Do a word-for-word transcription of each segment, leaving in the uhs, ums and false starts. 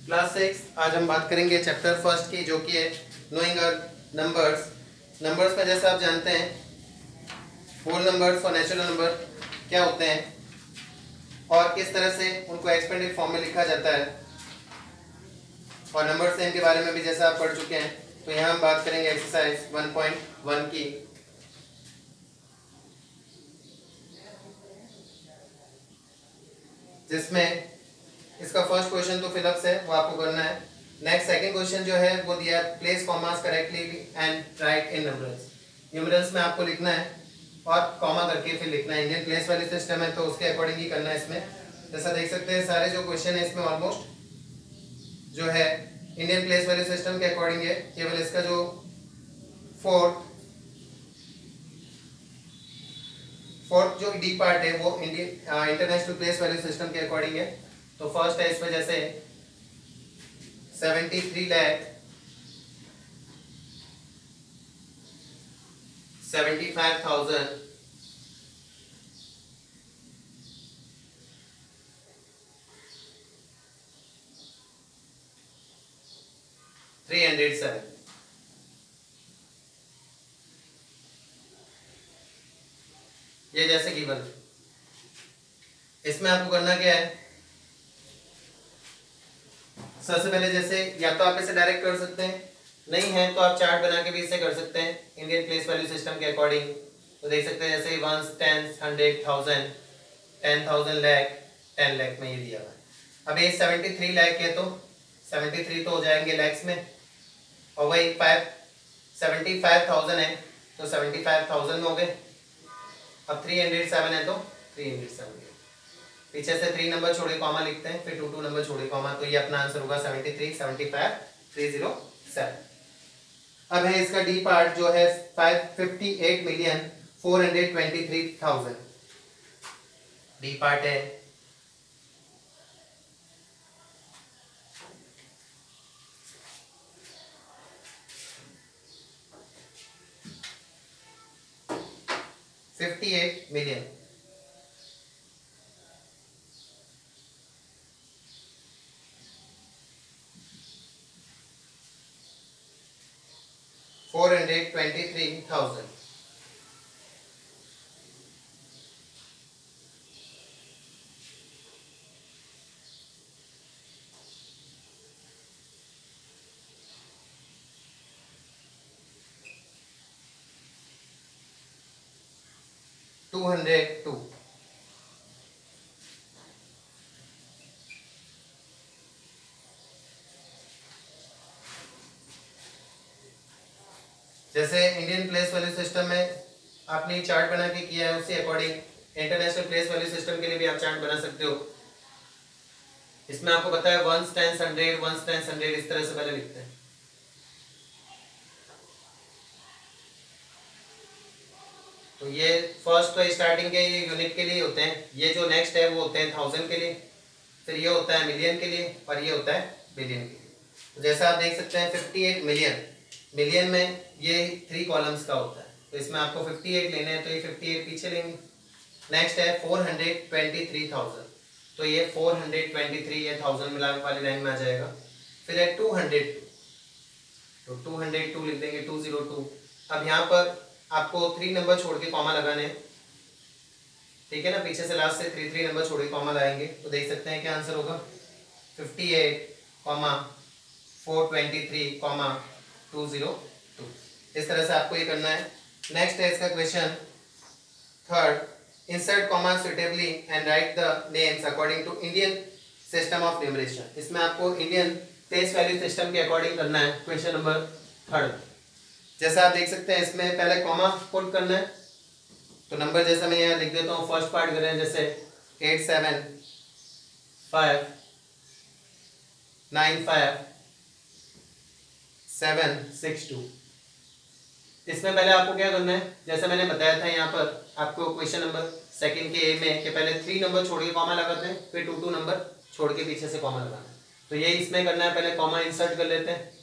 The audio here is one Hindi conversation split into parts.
Class six. आज हम बात करेंगे चैप्टर फर्स्ट की, जो कि है नोइंग नंबर्स। नंबर्स में जैसे आप जानते हैं होल नंबर्स और नेचुरल नंबर क्या होते हैं और किस तरह से उनको एक्सपेंडेड फॉर्म में लिखा जाता है, और नंबर सेम के बारे में भी जैसे आप पढ़ चुके हैं। तो यहाँ हम बात करेंगे एक्सरसाइज वन पॉइंट वन की, जिसमें इसका फर्स्ट क्वेश्चन तो फिलअप्स है, वो आपको करना है। नेक्स्ट सेकंड क्वेश्चन जो है वो दिया है, place commas correctly and write in numerals. Numerals में आपको लिखना है और कॉमा करके फिर लिखना है। इंडियन प्लेस वाली सिस्टम है तो उसके अकॉर्डिंग ही करना है इसमें। जैसा देख सकते हैं सारे जो क्वेश्चन है इसमें ऑलमोस्ट जो है इंडियन प्लेस वाले सिस्टम के अकॉर्डिंग है। केवल इसका जो फोर्थ फोर्थ जो डी पार्ट है वो इंडियन इंटरनेशनल प्लेस वाले सिस्टम के अकॉर्डिंग है। तो फर्स्ट है इसमें जैसे seventy three lakh seventy five thousand three hundred seven. ये जैसे गिवन। इसमें आपको करना क्या है, सबसे पहले जैसे या तो आप इसे डायरेक्ट कर सकते हैं, नहीं है तो आप चार्ट बना के भी इसे कर सकते हैं इंडियन प्लेस वैल्यू सिस्टम के अकॉर्डिंग। तो देख सकते हैं जैसे ones tens hundred thousand ten thousand lakh ten lakh में ये दिया हुआ है। अब ये सेवेंटी थ्री लैख है तो सेवेंटी थ्री तो हो जाएंगे लैक्स में, और वही फाइव सेवेंटी फाइव थाउजेंड है तो सेवेंटी फाइव थाउजेंड में हो गए। अब थ्री हंड्रेड सेवन है तो थ्री हंड्रेड सेवन, पीछे से थ्री नंबर छोड़े कॉमा लिखते हैं, फिर टू टू नंबर छोड़े कॉमा, तो ये अपना आंसर होगा seventy three seventy five three zero seven. अब है इसका डी पार्ट जो है five fifty eight million four hundred twenty three thousand. D part है fifty eight million four hundred twenty three thousand. Two hundred two. जैसे इंडियन प्लेस वैल्यू सिस्टम में आपने चार्ट बना के किया है, उसी according international place value system के लिए भी आप चार्ट बना सकते हो। इसमें आपको पता है ones tens hundred ones tens hundred इस तरह से पहले लिखते हैं। तो ये फर्स्ट तो स्टार्टिंग के ये यूनिट के लिए होते हैं, ये जो नेक्स्ट है वो होते हैं थाउजेंड के लिए, फिर ये होता है मिलियन के लिए, और ये होता है बिलियन के लिए। तो जैसा आप देख सकते हैं फिफ्टी एट मिलियन, मिलियन में ये थ्री कॉलम्स का होता है, तो इसमें आपको फिफ्टी एट लेने हैं तो ये फिफ्टी एट पीछे लेंगे। नेक्स्ट है four hundred twenty three thousand, तो ये फोर हंड्रेड ट्वेंटी थ्री ये थाउजेंड मिला वाली लाइन में आ जाएगा। फिर है टू हंड्रेड टू, तो टू हंड्रेड टू लिख देंगे, टू जीरो टू। अब यहाँ पर आपको थ्री नंबर छोड़ के कॉमा लगाने हैं, ठीक है ना, पीछे से लास्ट से थ्री थ्री नंबर छोड़ के कॉमा लगाएंगे तो देख सकते हैं क्या आंसर होगा, fifty eight comma four twenty three comma two zero two. इस तरह से आपको ये करना है। नेक्स्ट है इसका question third, insert comma suitably and write the names according to Indian system of numeration. इसमें आपको इंडियन प्लेस वैल्यू सिस्टम के अकॉर्डिंग करना है क्वेश्चन नंबर थर्ड। जैसा आप देख सकते हैं इसमें पहले कॉमा पुट करना है, तो नंबर जैसा मैं यहाँ लिख देता हूँ, फर्स्ट पार्ट करें जैसे eight seven five nine five seven six two. इसमें पहले आपको क्या करना है, जैसे मैंने बताया था यहाँ पर आपको क्वेश्चन नंबर सेकंड के ए में कि पहले थ्री नंबर छोड़ के कॉमा लगाते हैं, फिर टू टू नंबर छोड़ के पीछे से कॉमा लगाना है। तो ये इसमें करना है, पहले कॉमा इंसर्ट कर लेते हैं।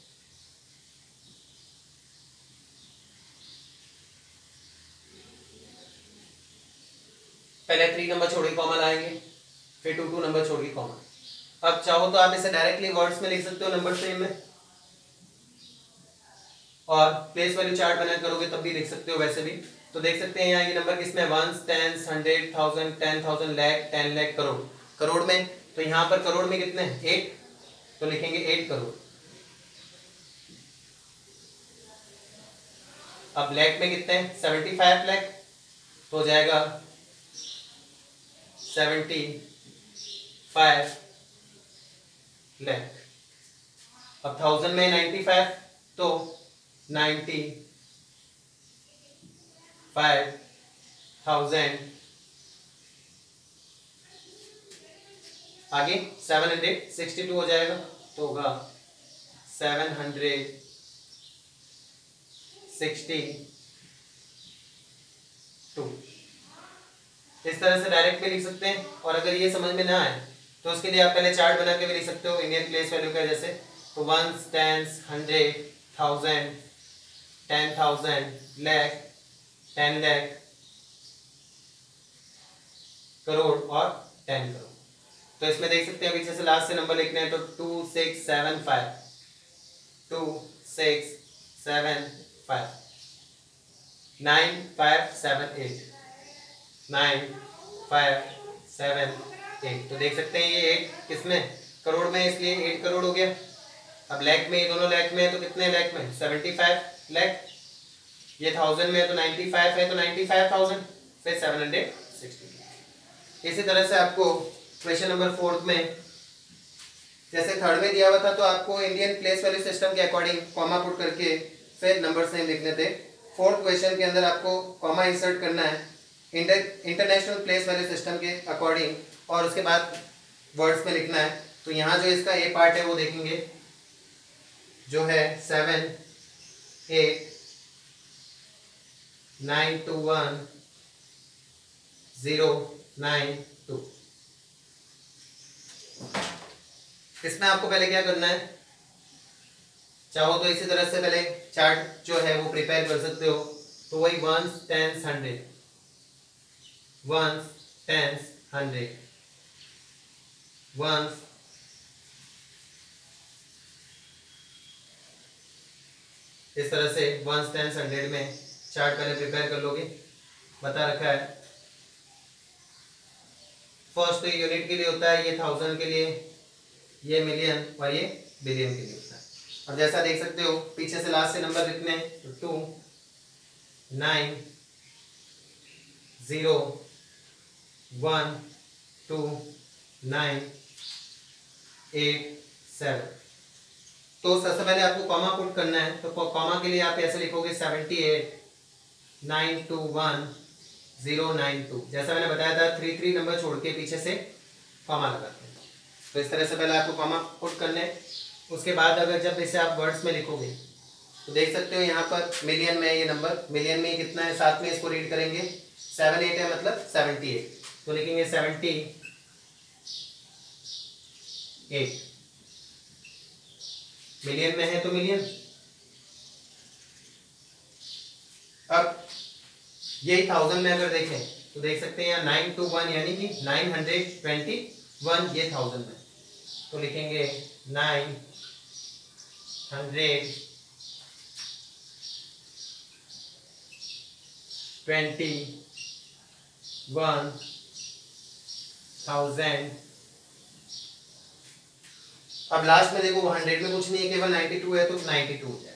पहले थ्री नंबर छोड़ के कॉमा लाएंगे, फिर टू टू नंबर छोड़ के कॉमा, अब चाहो तो आप इसे डायरेक्टली वर्ड्स में लिख सकते हो नंबर फ्रेम में, और प्लेस वैल्यू चार्ट बना करोगे तब भी लिख सकते हो वैसे भी। तो देख सकते हैं यहाँ ये नंबर किसमें, ones, tens, hundred, thousand, ten thousand, lakh, ten lakh, crore. Crore में तो यहाँ पर करोड़ में कितने हैं, एट, तो लिखेंगे एट करोड़। अब लैख में कितने हैं, सेवेंटी फाइव लैख, तो हो जाएगा सेवेंटी फाइव लैख। अब थाउजेंड में नाइन्टी फाइव, तो नाइन्टी फाइव थाउजेंड। आगे सेवन हंड्रेड सिक्सटी टू हो जाएगा, तो होगा सेवन हंड्रेड सिक्सटी टू। इस तरह से डायरेक्ट में लिख सकते हैं, और अगर ये समझ में ना आए तो उसके लिए आप पहले चार्ट बना के भी लिख सकते हो इंडियन प्लेस वैल्यू का, जैसे तो ones, tens, hundred, thousand, ten thousand, lakh, ten lakh, crore और टेन करोड़। तो इसमें देख सकते हैं पीछे से लास्ट से नंबर लिखने हैं, तो two six seven five, two six seven five, nine five seven eight, nine five seven eight. तो देख सकते हैं ये एट किसमें, करोड़ में, इसलिए एट करोड़ हो गया। अब लैख में, ये दोनों लैख में है तो कितने लैख में, सेवेंटी फाइव लैख। ये थाउजेंड में है तो नाइन्टी फाइव है, तो नाइन्टी फाइव थाउजेंड, फिर सेवन हंड्रेड सिक्सटी। इसी तरह से आपको क्वेश्चन नंबर फोर्थ में, जैसे थर्ड में दिया हुआ था तो आपको इंडियन प्लेस वैल्यू सिस्टम के अकॉर्डिंग कॉमा पुट करके फिर नंबर सेम लिखने थे। फोर्थ क्वेश्चन के अंदर आपको कॉमा इंसर्ट करना है इंटरनेशनल प्लेस वैल्यू सिस्टम के अकॉर्डिंग, और उसके बाद वर्ड्स में लिखना है। तो यहाँ जो इसका ए पार्ट है वो देखेंगे, जो है seven eight nine two one zero nine two. इसमें आपको पहले क्या करना है, चाहो तो इसी तरह से पहले चार्ट जो है वो प्रिपेयर कर सकते हो। तो वही ones, tens, hundred, ones, tens, hundred, ones, इस तरह से वंस, टेंस, हंड्रेड में चार्ट पहले प्रिपेयर कर लोगे। बता रखा है फर्स्ट तो यूनिट के लिए होता है, ये थाउजेंड के लिए, ये मिलियन और ये बिलियन के लिए होता है। अब जैसा देख सकते हो पीछे से लास्ट से नंबर लिखने हैं, तो two nine zero one two nine eight seven. तो सबसे पहले आपको कॉमा पुट करना है, तो कॉमा के लिए आप ऐसे लिखोगे seventy eight nine two one zero nine two. जैसा मैंने बताया था थ्री थ्री नंबर छोड़ के पीछे से कॉमा लगाते हैं। तो इस तरह से पहले आपको कॉमा पुट करने हैं। उसके बाद अगर जब इसे आप वर्ड्स में लिखोगे तो देख सकते हो यहाँ पर मिलियन में ये नंबर, मिलियन में कितना है, साथ में इसको रीड करेंगे, सेवन एट है मतलब सेवेंटी एट, तो लिखेंगे सेवेंटी एट। मिलियन में है तो मिलियन। अब यही थाउजेंड में अगर देखें तो देख सकते हैं यहाँ नाइन टू वन यानी कि नाइन हंड्रेड ट्वेंटी वन, ये थाउजेंड में, तो लिखेंगे nine hundred twenty one thousand. अब लास्ट में देखो हंड्रेड में कुछ नहीं है, केवल नाइन्टी टू है, तो नाइन्टी टू हो जाएगा।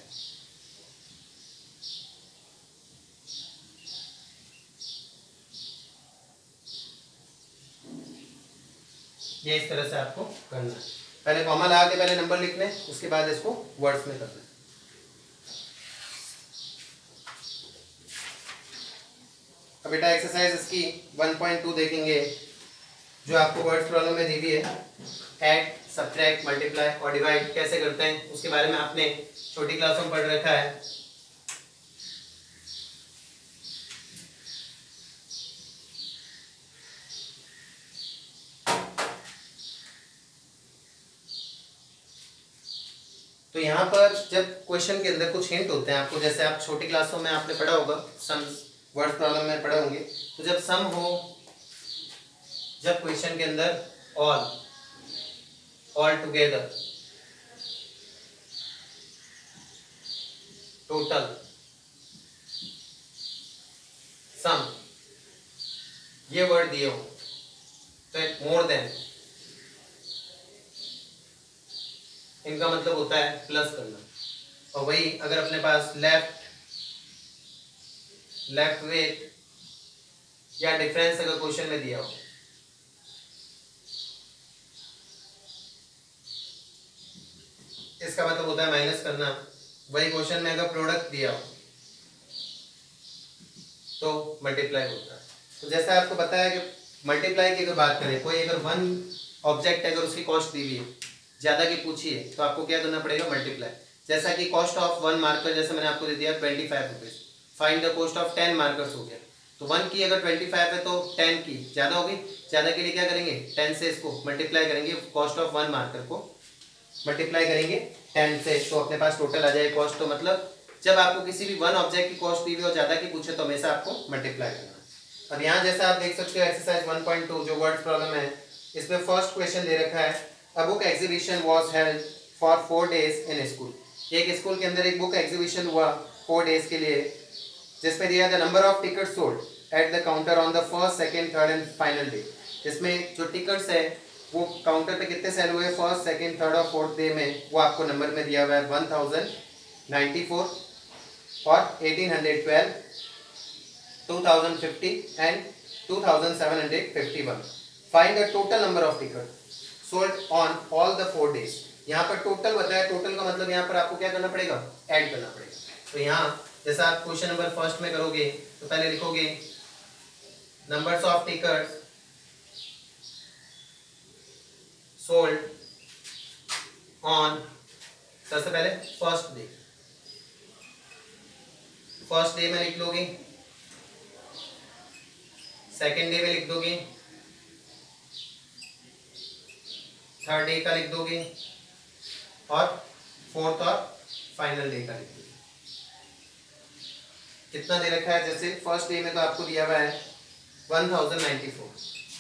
ये इस तरह से आपको करना है, पहले कॉमा लगा के पहले नंबर लिखने, उसके बाद इसको वर्ड्स में करना है। अब बेटा एक्सरसाइज इसकी वन पॉइंट टू देखेंगे, जो आपको वर्ड्स प्रॉब्लम में दी हुई है। ऐड, सब्ट्रैक्ट, मल्टीप्लाई और डिवाइड कैसे करते हैं उसके बारे में आपने छोटी क्लासों में पढ़ रखा है। तो यहाँ पर जब क्वेश्चन के अंदर कुछ हिंट होते हैं आपको, जैसे आप छोटी क्लासों में आपने पढ़ा होगा, सम वर्ड प्रॉब्लम में पढ़े होंगे, तो जब सम हो, जब क्वेश्चन के अंदर all all together, total, sum, ये वर्ड दिए हो तो मोर देन, इनका मतलब होता है प्लस करना। और वही अगर अपने पास लेफ्ट, लेफ्ट विथ या डिफरेंस अगर क्वेश्चन में दिया हो, इसका मतलब होता है माइनस करना। वही क्वेश्चन में अगर प्रोडक्ट दिया हो तो मल्टीप्लाई होता है। तो जैसा आपको पता है कि मल्टीप्लाई की अगर बात करें, कोई अगर वन ऑब्जेक्ट अगर उसकी कॉस्ट दी हुई है, ज़्यादा की पूछी है, तो आपको क्या करना पड़ेगा, मल्टीप्लाई। जैसा कि कॉस्ट ऑफ वन मार्कर जैसे मैंने आपको दे दिया twenty five rupees, find the cost of ten markers हो गया। तो वन की अगर ट्वेंटी फाइव है तो टेन की ज़्यादा होगी, ज़्यादा के लिए क्या करेंगे, टेन से इसको मल्टीप्लाई करेंगे, कॉस्ट ऑफ वन मार्कर को मल्टीप्लाई करेंगे टेन से, तो अपने पास टोटल आ जाए कॉस्ट। तो मतलब जब आपको किसी भी वन ऑब्जेक्ट की कॉस्ट दी हुई और ज़्यादा की पूछे तो हमेशा आपको मल्टीप्लाई करना। अब यहाँ जैसा आप देख सकते हो एक्सरसाइज वन पॉइंट टू जो वर्ड प्रॉब्लम है, इसमें फर्स्ट क्वेश्चन दे रखा है, a book exhibition was held for four days in school. एक स्कूल के अंदर एक बुक एग्जीबिशन हुआ फोर डेज के लिए, जिसमें दिया the number of ticket sold at the counter on the first, second, third and final day. इसमें जो टिकट्स है वो काउंटर पे कितने सेल हुए फर्स्ट, सेकेंड, थर्ड और फोर्थ डे में, वो आपको नंबर में दिया हुआ है वन थाउजेंड नाइन्टी फोर और eighteen hundred twelve, two thousand fifty and two thousand seven hundred fifty one. Find the total number of ticket sold on all the four days. यहाँ पर टोटल बताया, टोटल का मतलब यहाँ पर आपको क्या करना पड़ेगा, ऐड करना पड़ेगा। तो यहाँ जैसा आप क्वेश्चन नंबर फर्स्ट में करोगे तो पहले लिखोगे numbers of tickets sold on, सबसे पहले फर्स्ट डे, फर्स्ट डे में लिख लोगे, सेकेंड डे में लिख दोगे, थर्ड डे का लिख दोगे और फोर्थ और फाइनल डे का लिख दोगे। कितना दे रखा है, जैसे फर्स्ट डे में तो आपको दिया हुआ है one thousand ninety four,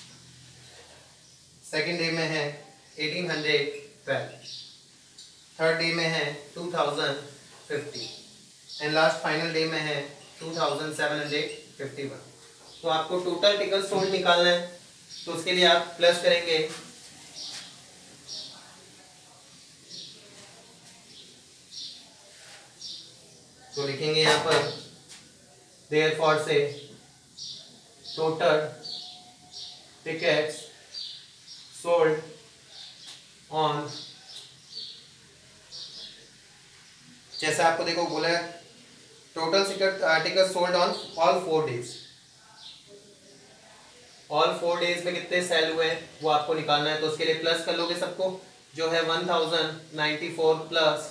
second day में है eighteen hundred twelve, third day में है two thousand fifty and last final day में है two thousand seven hundred fifty one. तो आपको टोटल टिकट सोल्ड निकालना है, तो उसके लिए आप प्लस करेंगे तो लिखेंगे यहाँ पर देयरफॉर से टोटल टिकट्स सोल्ड ऑन, जैसा आपको देखो बोला है total ticket sold on all four days, all four days में कितने सेल हुए वो आपको निकालना है। तो उसके लिए प्लस कर लोगे सबको, जो है one thousand ninety four plus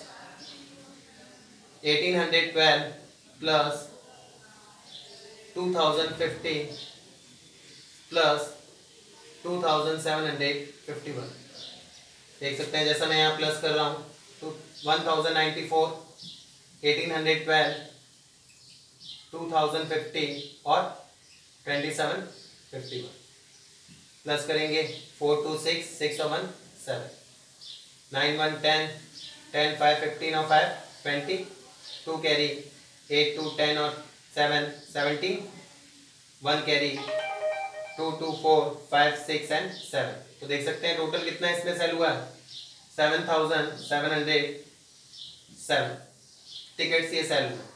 eighteen hundred twelve plus two thousand fifty plus two thousand seven hundred fifty one. देख सकते हैं जैसा मैं यहाँ प्लस कर रहा हूँ, तो one thousand ninety four, eighteen hundred twelve, two thousand fifty और twenty seven fifty one. Plus करेंगे फोर टू सिक्स, सिक्स और one seven, nine one ten, ten five fifteen और five twenty, two carry, eight two ten और seven seventeen, one carry, two two four, five six and seven. तो देख सकते हैं टोटल कितना इसमें सेल हुआ है, seven thousand seven hundred seven tickets ये सेल हुआ।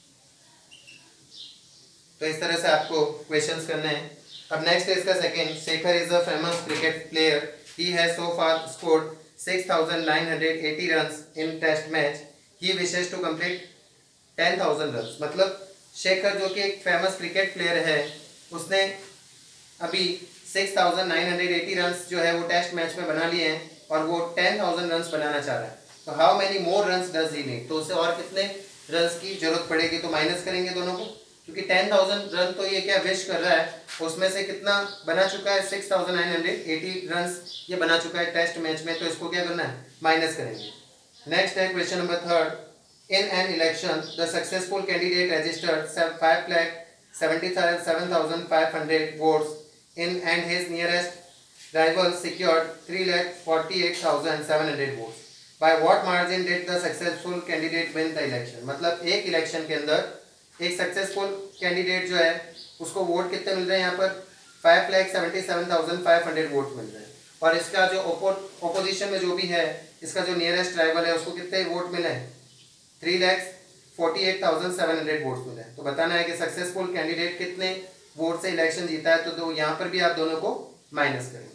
तो इस तरह से आपको क्वेश्चंस करने हैं। अब नेक्स्ट है इसका second, Shekhar is a famous cricket player, he has so far scored six thousand nine hundred eighty runs in test match, he wishes to complete ten thousand runs. मतलब शेखर जो कि एक फेमस क्रिकेट प्लेयर है, उसने अभी six thousand nine hundred eighty runs जो है वो टेस्ट मैच में बना लिए हैं और वो टेन थाउजेंड रन्स बनाना चाह रहा है। तो how many more runs does he need, तो उसे और कितने रन्स की जरूरत पड़ेगी। तो माइनस करेंगे दोनों को, क्योंकि टेन थाउजेंड रन तो ये क्या विश कर रहा है, उसमें से कितना बना चुका है, six thousand nine hundred eighty runs ये बना चुका है टेस्ट मैच में, तो इसको क्या करना है, माइनस करेंगे। नेक्स्ट है question number third, in an election the successful candidate registered five lakh seventy seven thousand five hundred votes in and his nearest rivals secured three lakh forty-eight thousand seven hundred votes. By what margin did the successful candidate win the election? मतलब एक इलेक्शन के अंदर एक सक्सेसफुल कैंडिडेट जो है उसको वोट कितने मिल रहे हैं यहाँ पर five lakh seventy seven thousand five hundred vote मिल रहे हैं, और इसका जो ओपोजिशन में जो भी है इसका जो नियरेस्ट राइवल है उसको कितने वोट मिले हैं three lakh forty eight thousand seven hundred vote मिले हैं। तो बताना है कि सक्सेसफुल कैंडिडेट कितने वोट से इलेक्शन जीता है, तो, तो यहाँ पर भी आप दोनों को माइनस करेंगे।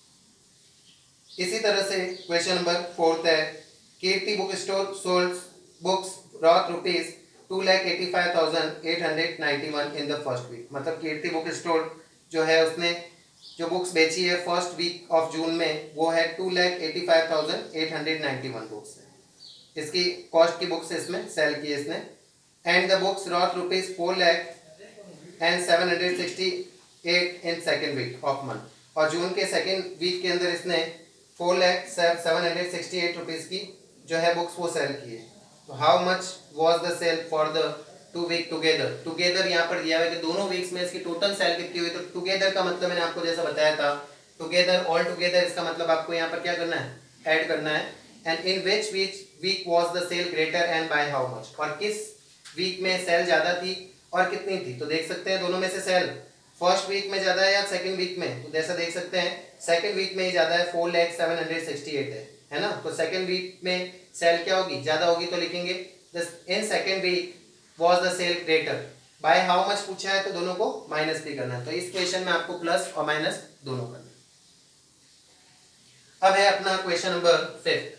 इसी तरह से क्वेश्चन नंबर फोर्थ है Kirti book store sold books worth rupees two lakh eighty five thousand eight hundred ninety one in the first week. मतलब कीर्ति बुक स्टोर जो है उसने जो बुक्स बेची है फर्स्ट वीक ऑफ जून में वो है two lakh eighty five thousand eight hundred ninety one books है। इसकी कॉस्ट की बुक्स इसमें सेल की है इसने। And the books worth rupees four lakh and seven hundred sixty eight in second week of month, और जून के सेकेंड वीक के अंदर इसने four lakh seven hundred sixty eight rupees की जो है बुक्स वो सेल की है। तो how much was the sale for the two week together. Together यहाँ पर दिया हुआ है कि दोनों वीक्स में इसकी टोटल सेल कितनी हुई। तो टुगेदर का मतलब मैंने आपको जैसा बताया था टुगेदर ऑल टुगेदर, इसका मतलब आपको यहाँ पर क्या करना है ऐड करना है। And in which which week was the sale greater and by how much, और किस वीक में सेल ज़्यादा थी और कितनी थी। तो देख सकते हैं दोनों में से सेल फर्स्ट वीक में ज़्यादा है या सेकंड वीक में, तो जैसा देख सकते हैं सेकंड वीक में ही ज़्यादा है four lakh seven hundred sixty eight है है ना। तो सेकंड वीक में सेल क्या होगी ज़्यादा होगी, तो लिखेंगे in second week was the sale greater. By how much पूछा है तो दोनों को माइनस भी करना है, तो इस क्वेश्चन में आपको प्लस और माइनस दोनों करना है। अब है अपना question number fifth.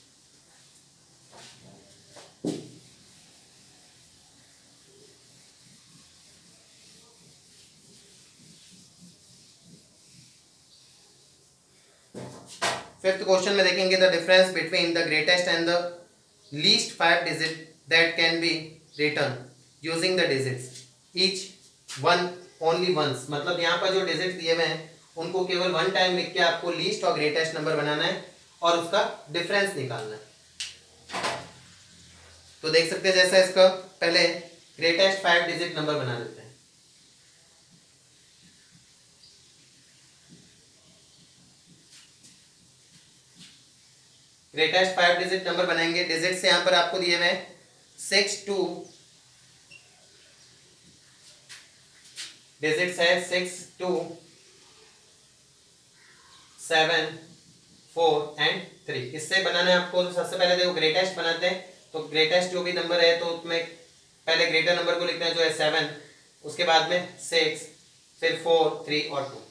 Fifth question में देखेंगे the difference between the greatest and the least five digit that can be written using the digits each one only once. मतलब यहाँ पर जो डिजिट दिए हुए हैं उनको केवल वन टाइम लिख के आपको लीस्ट और ग्रेटेस्ट नंबर बनाना है और उसका डिफरेंस निकालना है। तो देख सकते हैं जैसा इसका पहले ग्रेटेस्ट फाइव डिजिट नंबर बना लेते हैं। ग्रेटेस्ट फाइव डिजिट नंबर बनाएंगे। डिजिट से यहां पर आपको दिए हुए सिक्स टू डिजिट्स है six two seven four and three. इससे बनाना है आपको। तो सबसे पहले देखो ग्रेटेस्ट बनाते हैं, तो ग्रेटेस्ट जो भी नंबर है तो उसमें पहले ग्रेटर नंबर को लिखना है जो है सेवन, उसके बाद में सिक्स, फिर फोर, थ्री और टू,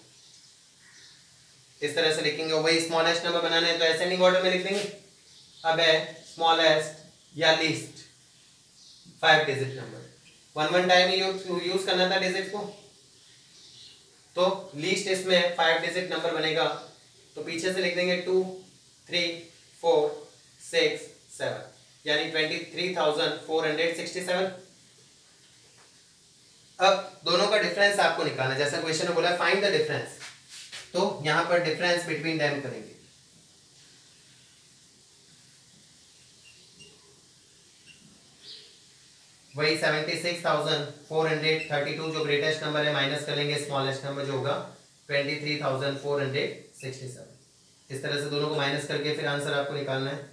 इस तरह से लिखेंगे। वही स्मॉलेस्ट नंबर बनाना है तो असेंडिंग ऑर्डर में लिख देंगे। अब है स्मॉलेस्ट या least five digit number, one one time use use करना था डिजिट को, तो लीस्ट इसमें फाइव डिजिट नंबर बनेगा। तो पीछे से लिख देंगे two, three, four, six, seven, यानी twenty three thousand four hundred sixty seven. अब दोनों का डिफरेंस आपको निकालना है, जैसा क्वेश्चन में बोला फाइंड द डिफरेंस, तो यहां पर डिफरेंस बिटवीन देम करेंगे। वही seventy six thousand four hundred thirty two जो ग्रेटेस्ट नंबर है माइनस कर लेंगे स्मॉलेस्ट नंबर जो होगा twenty three thousand four hundred sixty seven. इस तरह से दोनों को माइनस करके फिर आंसर आपको निकालना है।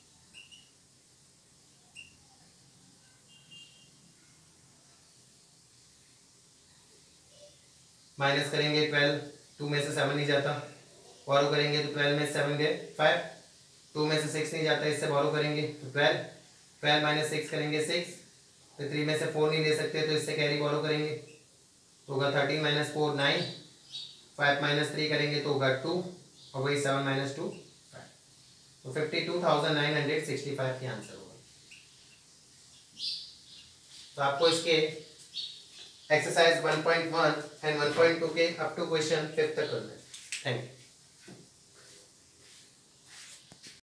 माइनस करेंगे ट्वेल्व, टू में से सेवन नहीं जाता, बॉरो करेंगे तो ट्वेल्व में सेवन गए फाइव, टू में से सिक्स नहीं जाता, इससे बॉरो करेंगे तो ट्वेल्व, ट्वेल्व माइनस सिक्स करेंगे सिक्स, तो थ्री में से फोर नहीं ले सकते तो इससे कैरी बॉरो करेंगे तो होगा thirteen minus four nine, five minus three करेंगे तो होगा टू, और वही सेवन माइनस टू फाइव, तो fifty two thousand nine hundred sixty five की आंसर होगा। तो आपको इसके exercise one point one and one point two के अप टू क्वेश्चन फिफ्थ तक करना है। Thank you.